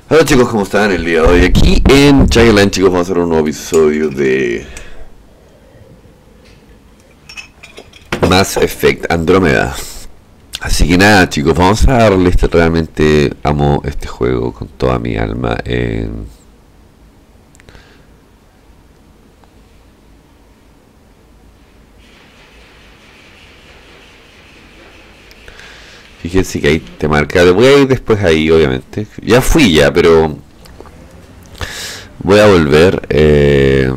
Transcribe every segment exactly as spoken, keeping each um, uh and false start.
Hola chicos, ¿cómo están el día de hoy? Aquí en Childland, chicos, vamos a hacer un nuevo episodio de Mass Effect Andrómeda. Así que nada chicos, vamos a darle este, realmente amo este juego con toda mi alma. eh, Fíjense que ahí te marca, voy a ir después ahí obviamente. Ya fui ya, pero voy a volver. eh,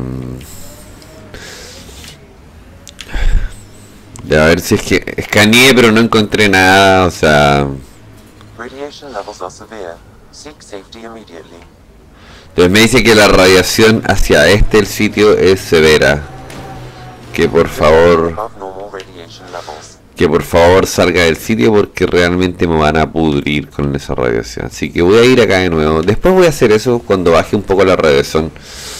A ver si es que escaneé pero no encontré nada, o sea... Radiation levels are severe. Seek safety immediately. Entonces me dice que la radiación hacia este el sitio es severa. Que por favor... Above normal radiation levels. Que por favor salga del sitio porque realmente me van a pudrir con esa radiación. Así que voy a ir acá de nuevo. Después voy a hacer eso cuando baje un poco la radiación.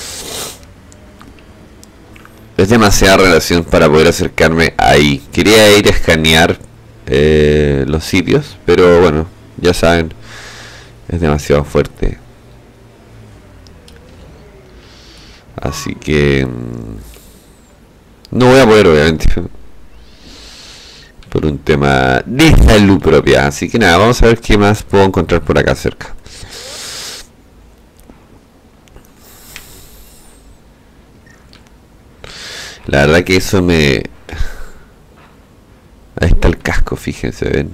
Es demasiada relación para poder acercarme ahí. Quería ir a escanear eh, los sitios, pero bueno, ya saben, es demasiado fuerte. Así que mmm, no voy a poder, obviamente, por un tema de salud propia. Así que nada, vamos a ver qué más puedo encontrar por acá cerca. La verdad que eso me... Ahí está el casco, fíjense, ven.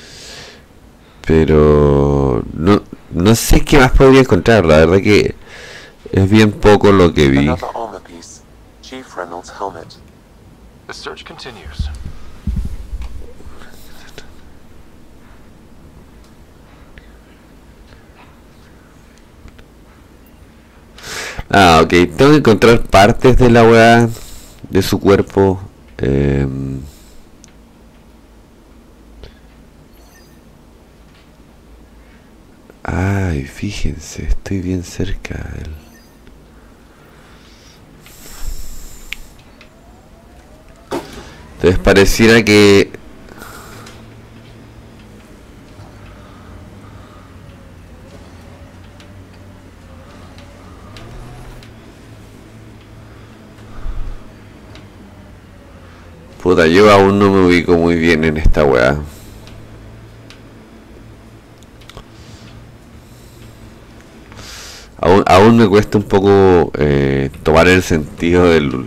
Pero... No, no sé qué más podría encontrar, la verdad que... Es bien poco lo que vi. Another armor piece. Chief Reynolds' helmet. The search continues. Ah, ok. Tengo que encontrar partes de la weá, de su cuerpo. Eh... Ay, fíjense, estoy bien cerca de él. Entonces pareciera que... Puta, yo aún no me ubico muy bien en esta weá. Aún, aún me cuesta un poco eh, tomar el sentido del...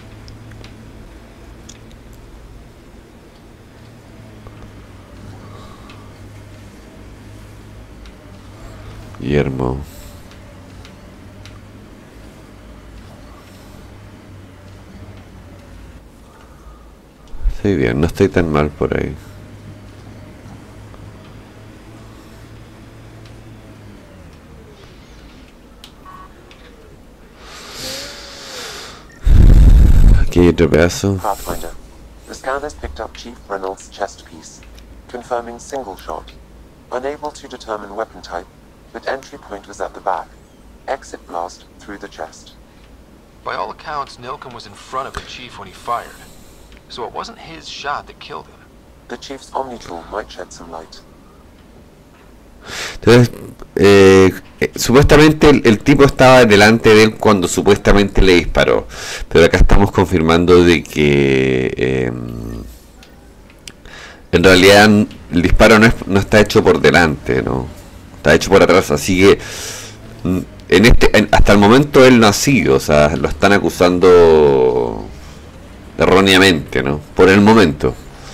Guillermo. Estoy bien, no estoy tan mal por ahí. Aquí hay otro pedazo. Pathfinder. The scanners picked up Chief Reynolds' chest piece, confirming single shot. Unable to determine weapon type, but entry point was at the back. Exit blast through the chest. By all accounts, Nilken was in front of the chief when he fired. So it wasn't his shot that killed him. The Chief's Omni tool might shed some light. Entonces, eh, eh, supuestamente el, el tipo estaba delante de él cuando supuestamente le disparó. Pero acá estamos confirmando de que eh, en realidad el disparo no, es, no está hecho por delante, ¿no? Está hecho por atrás, así que en este, en, hasta el momento él no ha sido, o sea, lo están acusando erróneamente, ¿no? Por el momento.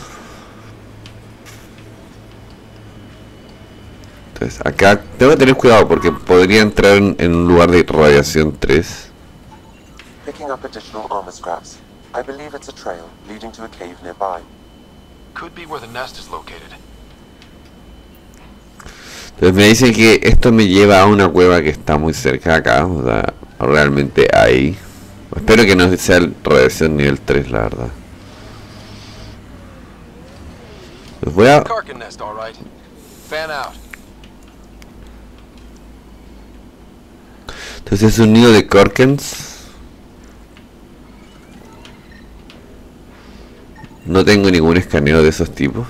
Entonces, acá tengo que tener cuidado porque podría entrar en, en un lugar de radiación tres. Picking up additional armor scraps. I believe it's a trail leading to a cave nearby. Could be where the nest is located. Entonces me dicen que esto me lleva a una cueva que está muy cerca de acá, o sea, realmente ahí. Espero que no sea radiación nivel tres, la verdad. Pues voy a... Karkin nest, all right. Fan out. Entonces es un nido de Korkens. No tengo ningún escaneo de esos tipos.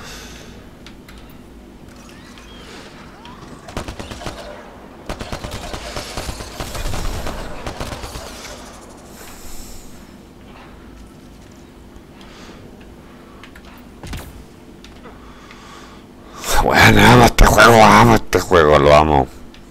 Weón, amo este juego, amo este juego, lo amo.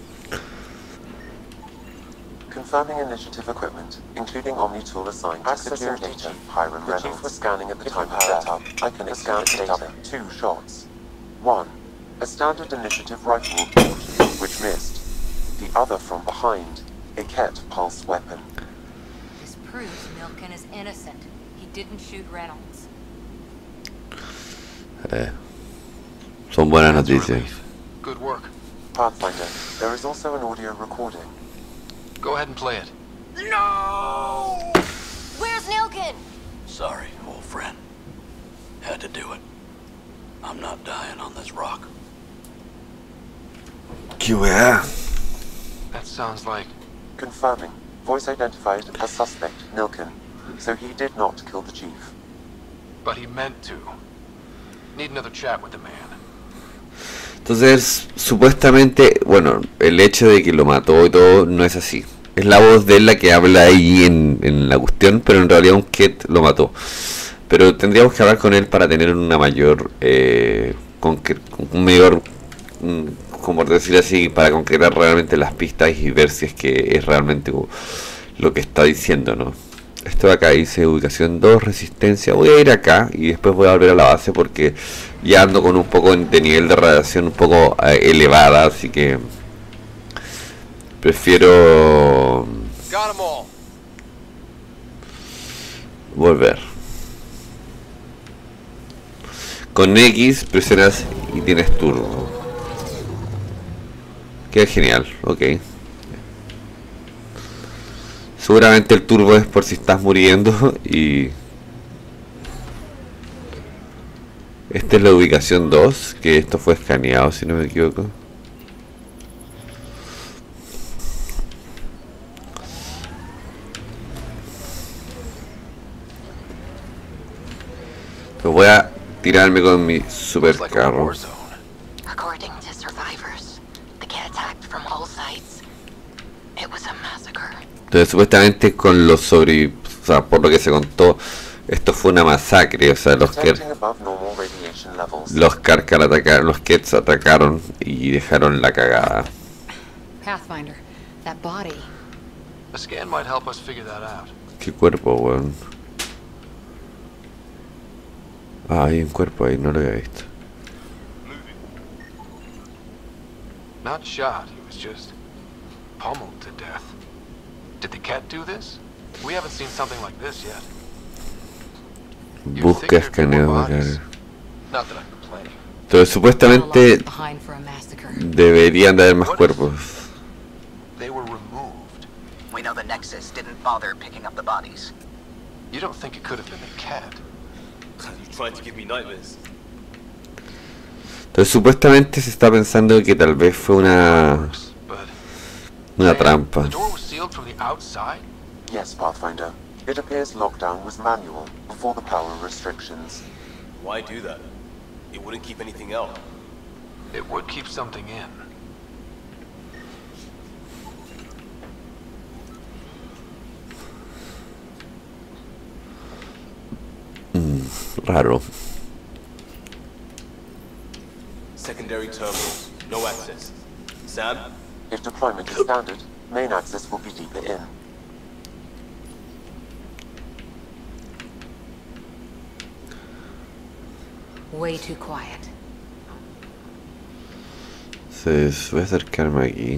Confirming initiative equipment, including Omni tool assigned to security chief Hiram Reynolds. The chief was scanning at the time of death. I can scan data. Two shots. One, a standard initiative rifle report, which missed. The other from behind, a Ket pulse weapon. This proves Milken is innocent. He didn't shoot Reynolds. Eh, son buenas That's a noticias. relief. Good work. Pathfinder, there is also an audio recording. Go ahead and play it. No! Where's Milken? Sorry, old friend. Had to do it. I'm not dying on this rock. Qué weá. That sounds like... Confirming. Voice identified as suspect, Milken. So he did not kill the chief. But he meant to. Need another chat with the man. Entonces, supuestamente, bueno, el hecho de que lo mató y todo no es así. Es la voz de él la que habla ahí en, en la cuestión, pero en realidad un Ket lo mató. Pero tendríamos que hablar con él para tener una mayor, eh, con un mayor, como por decir así, para concretar realmente las pistas y ver si es que es realmente lo que está diciendo, ¿no? Esto de acá dice ubicación dos, resistencia. Voy a ir acá y después voy a volver a la base porque ya ando con un poco de nivel de radiación un poco eh, elevada, así que prefiero volver. Con X presionas y tienes turbo. Queda genial, ok. Seguramente el turbo es por si estás muriendo y... Esta es la ubicación dos, que esto fue escaneado si no me equivoco. Pues voy a tirarme con mi super carro. According to survivors, the Ket attacked from all sides. It was a massacre. Entonces supuestamente con los sobre... O sea, por lo que se contó, esto fue una masacre. O sea, los que... Detecting above normal radiation levels. Los Karkar atacaron, los Kets atacaron y dejaron la cagada. Pathfinder, that body. A scan might help us figure that out. Qué cuerpo, weón. Ah, hay un cuerpo ahí, no lo había visto. Not shot, he was just pummeled to death. Did the Ket do this? We haven't seen something like this yet. Busca escaneo. Not that I'm complaining. Entonces supuestamente deberían de haber más cuerpos. They were removed. We know the Nexus didn't bother picking up the bodies. You don't think it could have been the Ket? You trying to give me nightmares? Entonces supuestamente se está pensando que tal vez fue una But una trampa. the door was sealed from the outside? Yes, Pathfinder. It appears lockdown was manual before the power restrictions. Why do that? It wouldn't keep anything out. It would keep something in. Raro. Secondary terminal. No access. Sam? If deployment is standard, main access will be deeper in. Way too quiet. Entonces voy a acercarme aquí.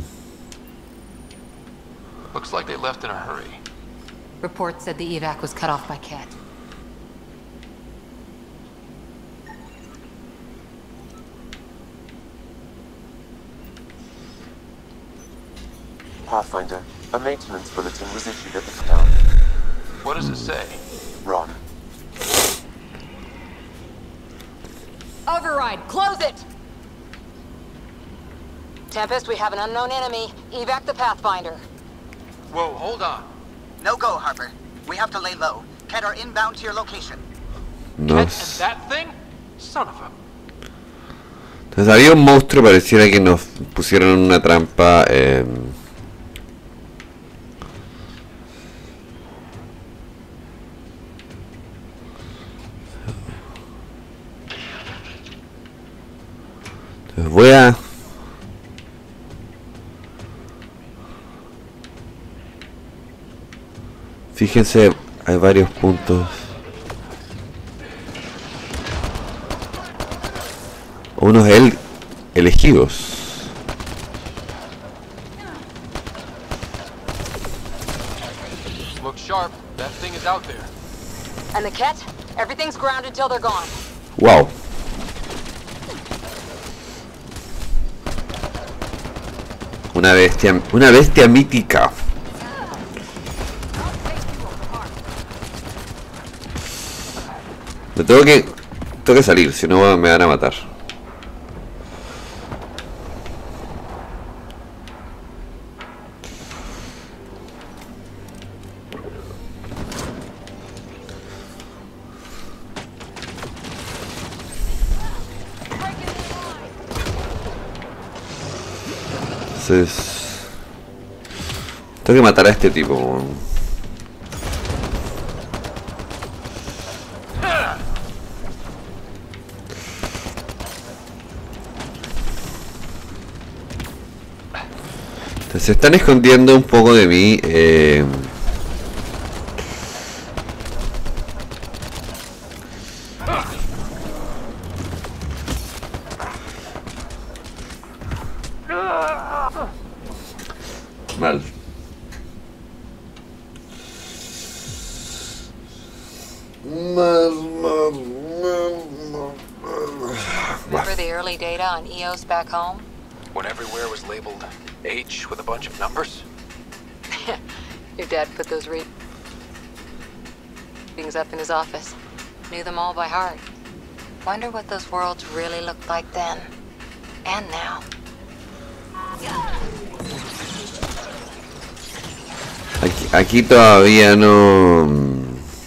Looks like they left in a hurry. Reports said the evac was cut off by Ket. Pathfinder, a maintenance bulletin was issued at the town. What does it say? Run. Override, close it! Tempest, we have an unknown enemy. Evac the Pathfinder. Whoa, hold on. No go, Harper. We have to lay low. Ket are inbound to your location. No. Ket and that thing? Son of a... Entonces había un monstruo, pareciera que nos pusieron una trampa. Eh, voy a... Fíjense, hay varios puntos. Unos el elegidos. Look sharp. That thing is out there. And the Ket? Everything's grounded till they're gone. Wow. Una bestia, una bestia mítica. Me tengo que, tengo que salir, si no me van a matar. Entonces, tengo que matar a este tipo. Se están escondiendo un poco de mí. Eh... Mal. Mal, mal, mal, mal. Remember the early data on E O S back home? When everywhere was labeled H with a bunch of numbers? Your dad put those readings up in his office. Knew them all by heart. Wonder what those worlds really looked like then. And now. Aquí, aquí todavía no...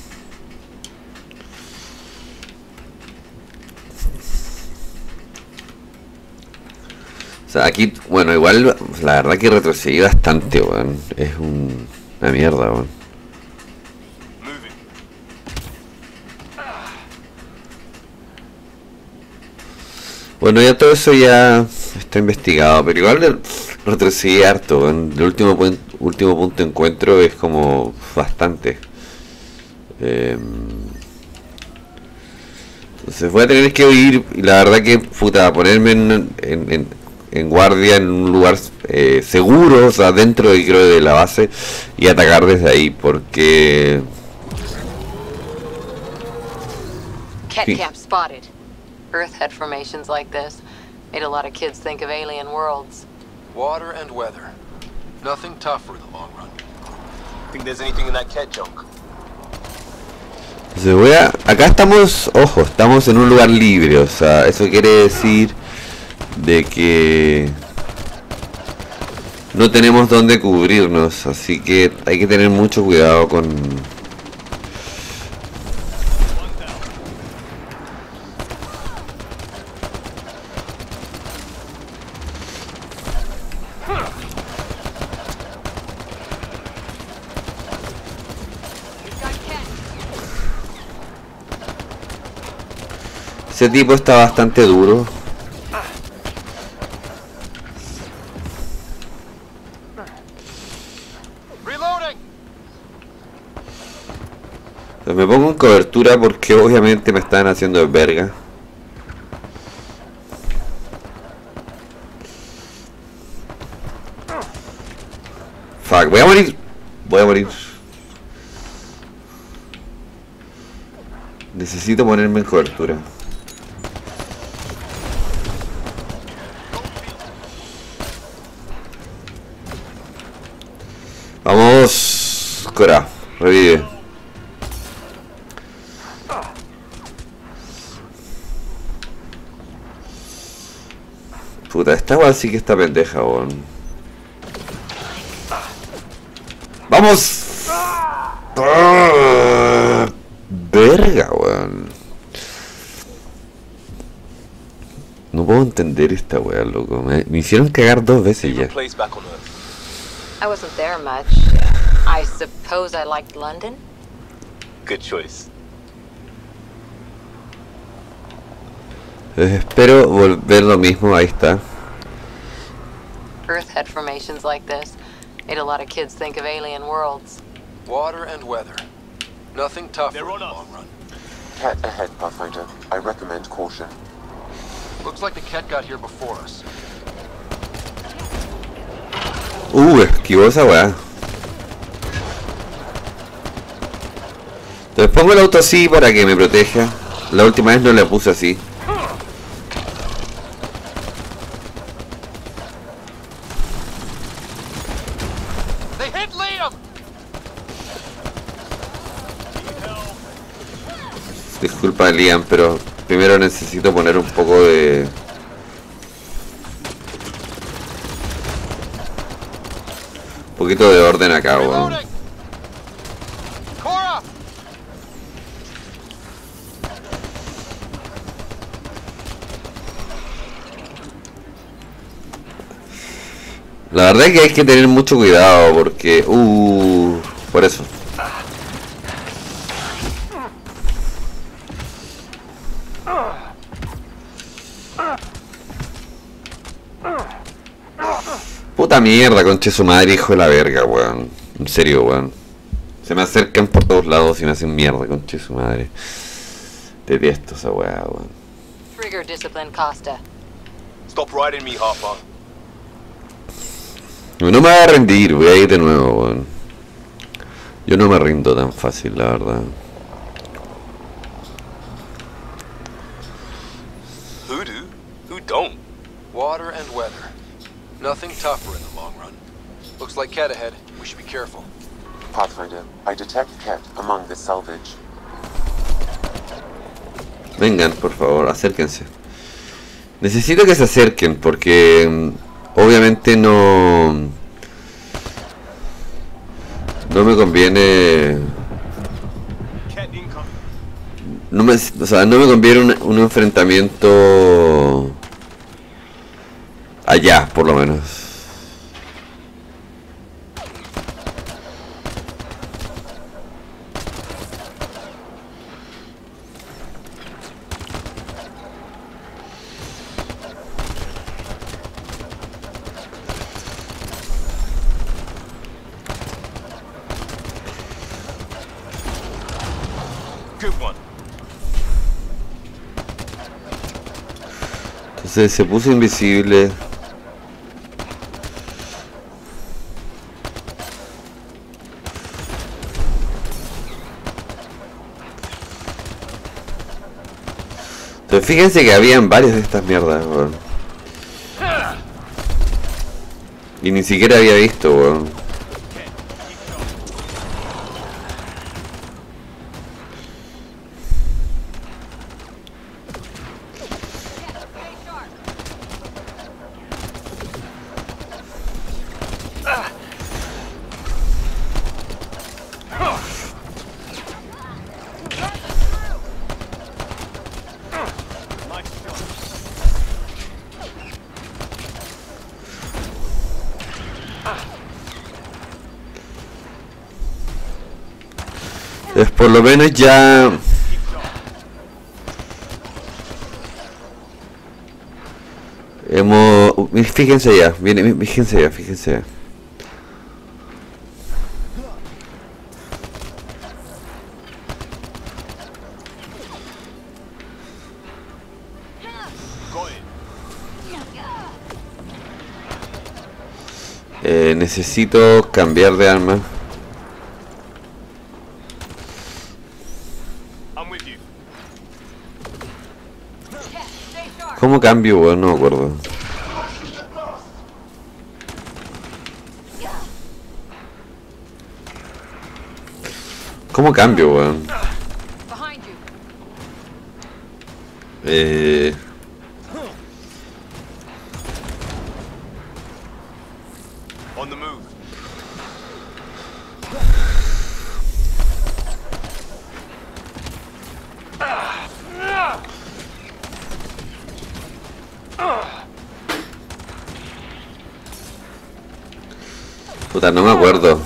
O sea, aquí, bueno, igual, la verdad que retrocedí bastante, weón. Es un, una mierda, weón. Bueno, ya todo eso ya está investigado, pero igual retrocedí harto, weón. El último, último punto de encuentro es como bastante. Eh, entonces voy a tener que huir, y la verdad que, puta, ponerme en... en, en en guardia en un lugar eh, seguro, o sea, dentro de, creo, de la base, y atacar desde ahí, porque... Ket camp spotted. Earth had formations like this. Made a lot of kids think of alien worlds. Water and weather. Nothing tougher in the long run. Think there's anything in that cat junk? Entonces voy a... Acá estamos, ojo, estamos en un lugar libre, o sea, eso quiere decir de que no tenemos dónde cubrirnos, así que hay que tener mucho cuidado con... Ese tipo está bastante duro. Me pongo en cobertura porque obviamente me están haciendo de verga. Fuck, voy a morir. Voy a morir. Necesito ponerme en cobertura. Vamos, Cora, revive. Puta, esta weá sí que está pendeja, weón. ¡Vamos! ¡Ah! Verga, weón. No puedo entender esta weá, loco. Me, me hicieron cagar dos veces ya. I wasn't there much. I suppose I liked London. Good choice. Eh, espero volver lo mismo, ahí está. Earth had formations like this. Made a lot of kids think of alien worlds. Water and weather. Nothing tougher They're in on the us. long run. Cat ahead, Pathfinder. I recommend caution. Looks like the cat got here before us. Uh, esquivó esa weá. Entonces pongo el auto así para que me proteja. La última vez no le puse así. They hit Liam! Disculpa, Liam, pero primero necesito poner un poco de... Un poquito de orden acá, weón. Reloading! Cora! La verdad es que hay que tener mucho cuidado porque... Uh, por eso. Puta mierda, conche su madre, hijo de la verga, weón. En serio, weón. Se me acercan por todos lados y me hacen mierda, conche su madre. Detesto esa weá, weón. Trigger discipline, Costa. Stop riding me, Harper. No me voy a rendir, voy a ir de nuevo, weón. Yo no me rindo tan fácil, la verdad. Who do? Who don't? Water and weather. Nothing tougher in the long run. Looks like cat ahead. We should be careful. Pathfinder, I detect Cat among the salvage. Vengan, por favor, acérquense. Necesito que se acerquen porque mm, obviamente no no me conviene Cat incoming. no me, o sea, no me conviene un, un enfrentamiento allá, por lo menos. Good one. Entonces se puso invisible. Entonces fíjense que habían varias de estas mierdas, weón. Y ni siquiera había visto, weón. Pues por lo menos ya... Hemos... Fíjense ya, viene, fíjense ya, fíjense ya. Eh, necesito cambiar de arma. ¿Cómo cambio, weón? No me acuerdo. ¿Cómo cambio, weón? Eh... On the move. Puta, no me acuerdo.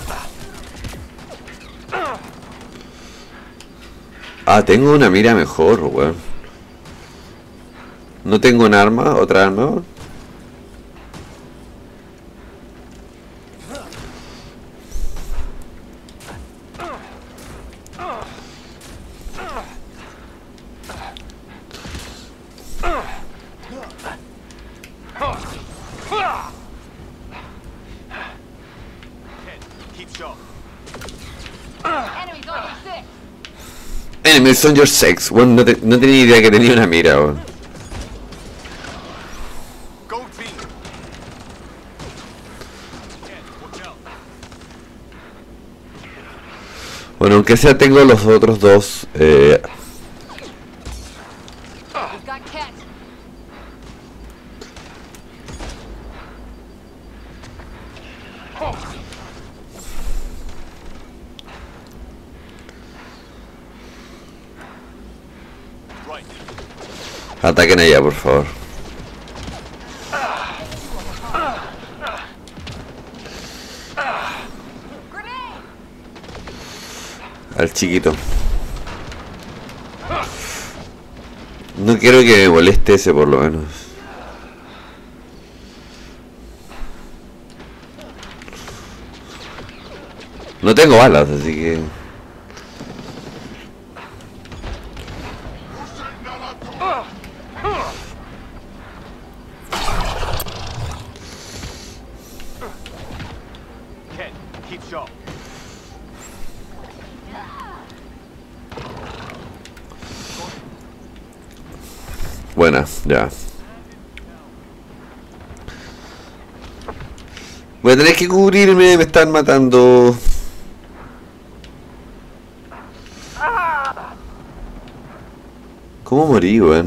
Ah, tengo una mira mejor, weón. No tengo un arma, otra arma. Enemies on your six. Bueno, no, te, no tenía idea que tenía una mira, bueno. Bueno, aunque sea tengo los otros dos. Eh, Ataquen allá, por favor. Al chiquito. No quiero que me moleste ese, por lo menos. No tengo balas, así que... Buena, ya. Voy a tener que cubrirme, me están matando. ¿Cómo morí, weón?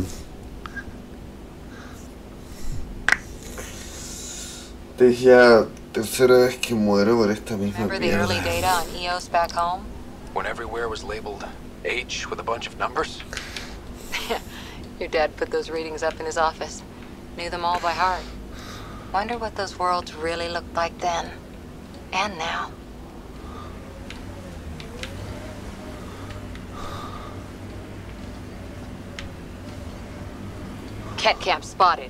Te dije ya tercera vez que muero por esta misma Remember the mierda. early data on E O S back home? When everywhere was labeled H with a bunch of numbers? Your dad put those readings up in his office. Knew them all by heart. Wonder what those worlds really looked like then. And now. Cat camp spotted.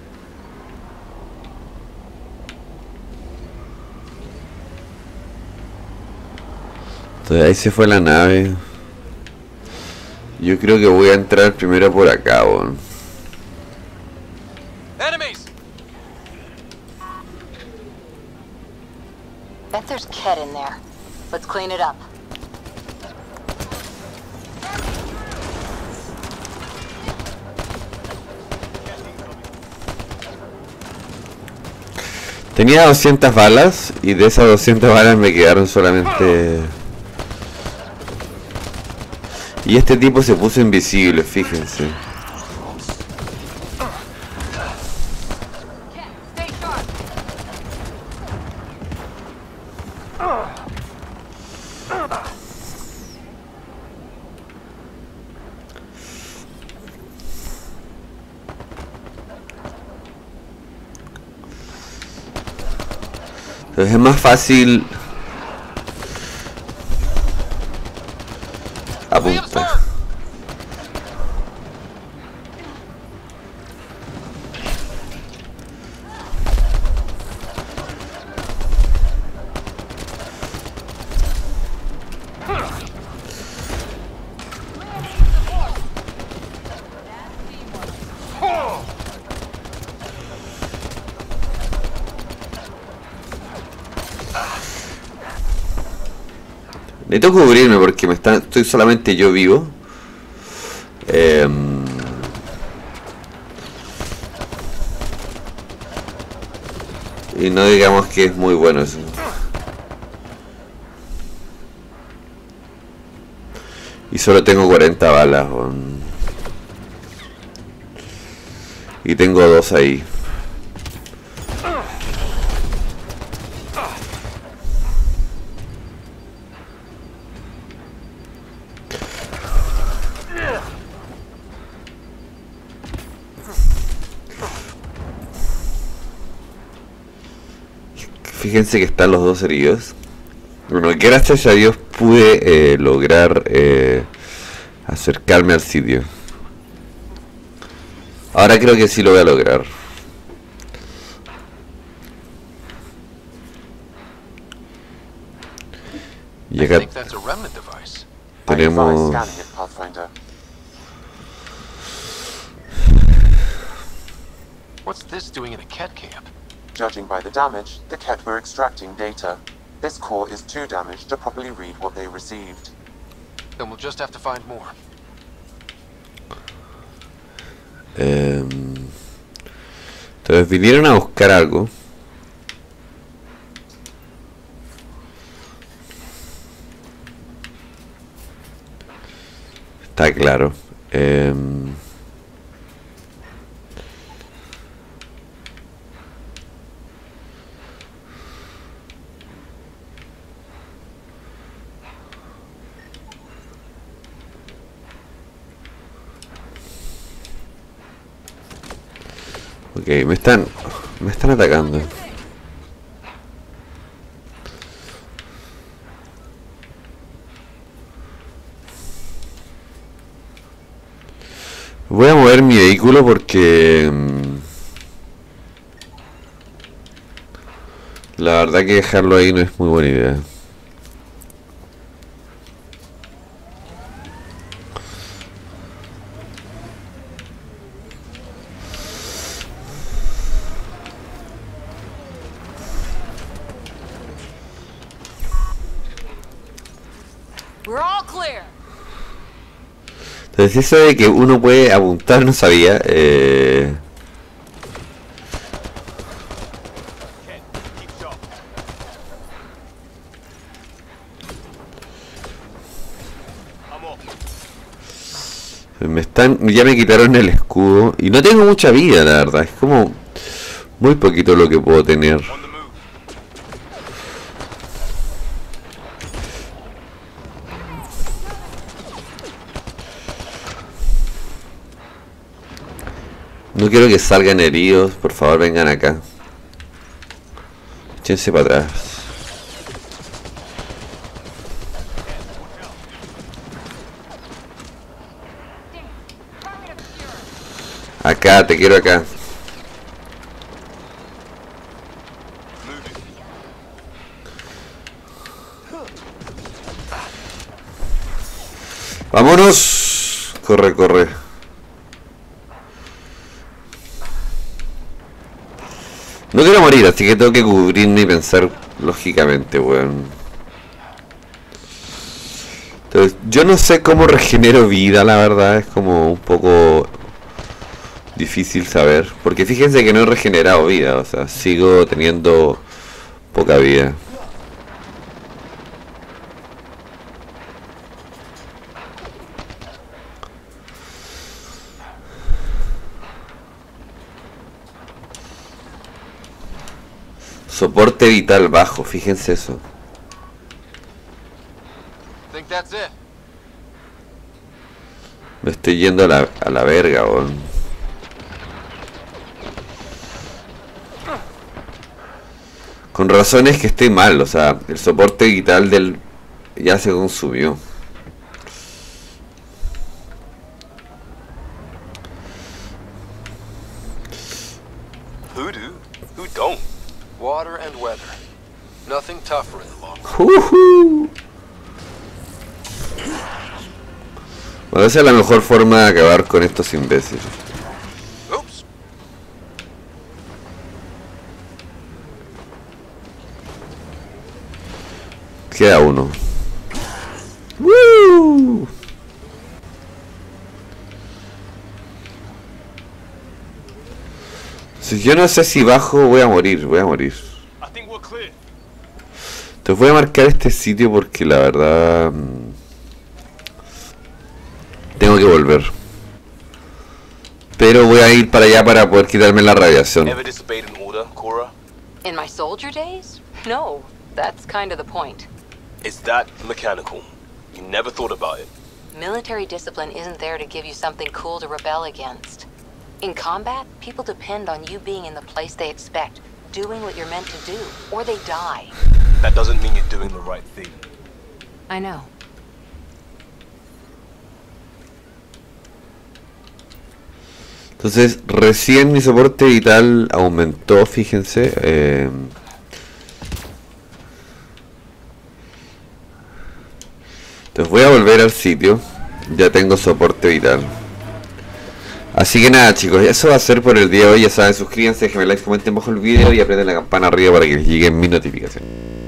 Entonces ahí se fue la nave. Yo creo que voy a entrar primero por acá, weón. Enemies! Bet there's Ket in there. Let's clean it up. Tenía doscientas balas y de esas doscientas balas me quedaron solamente... Y este tipo se puso invisible, fíjense. Entonces es más fácil apuntar. Necesito cubrirme porque me está, estoy solamente yo vivo. Eh, y no digamos que es muy bueno eso. Y solo tengo cuarenta balas. Bon. Y tengo dos ahí. Fíjense que están los dos heridos. Bueno, gracias a Dios pude eh, lograr eh, acercarme al sitio. Ahora creo que sí lo voy a lograr. Y I acá think that's a remnant device. I advise tenemos... scanning it, Pathfinder. What's this doing in a Ket camp? Judging by the damage, the Ket were extracting data. This core is too damaged to properly read what they received. Then we'll just have to find more. Eh, entonces vinieron a buscar algo. Está claro. Eh, ok, me están, me están atacando. Voy a mover mi vehículo porque mm, la verdad que dejarlo ahí no es muy buena idea. We're all clear. Entonces eso de que uno puede apuntar no sabía. Eh... Keep sharp. I'm off. Me están, ya me quitaron el escudo y no tengo mucha vida, la verdad. Es como muy poquito lo que puedo tener. On the move. No quiero que salgan heridos, por favor vengan acá. Échense para atrás. Acá, te quiero acá. Vámonos. Corre, corre. No quiero morir, así que tengo que cubrirme y pensar lógicamente, weón. Entonces, yo no sé cómo regenero vida, la verdad, es como un poco difícil saber. Porque fíjense que no he regenerado vida, o sea, sigo teniendo poca vida. Soporte vital bajo, fíjense eso. Think that's it. Me estoy yendo a la, a la verga, weón. Con razón es que estoy mal, o sea, el soporte vital del ya se consumió. Who do? Who don't? Water and weather. Nothing tougher in the long run. Uhu. Bueno, esa es la mejor forma de acabar con estos imbéciles. Oops. Queda uno. ¡Woo! Si yo no sé si bajo, voy a morir, voy a morir. I think we're clear. Entonces voy a marcar este sitio porque la verdad mm, tengo que volver. Pero voy a ir para allá para poder quitarme la radiación. Ever disobeyed an order, Cora? In my soldier days? No, that's kind of the point. Is that mechanical? You never thought about it. Military discipline isn't there to give you something cool to rebel against. In combat, people depend on you being in the place they expect, doing what you're meant to do, or they die. That doesn't mean you're doing the right thing. I know. Entonces, recién mi soporte vital aumentó, fíjense. Eh, entonces voy a volver al sitio. Ya tengo soporte vital. Así que nada, chicos, eso va a ser por el día de hoy. Ya saben, suscríbanse, déjenme like, comenten bajo el video y aprieten la campana arriba para que les lleguen mis notificaciones.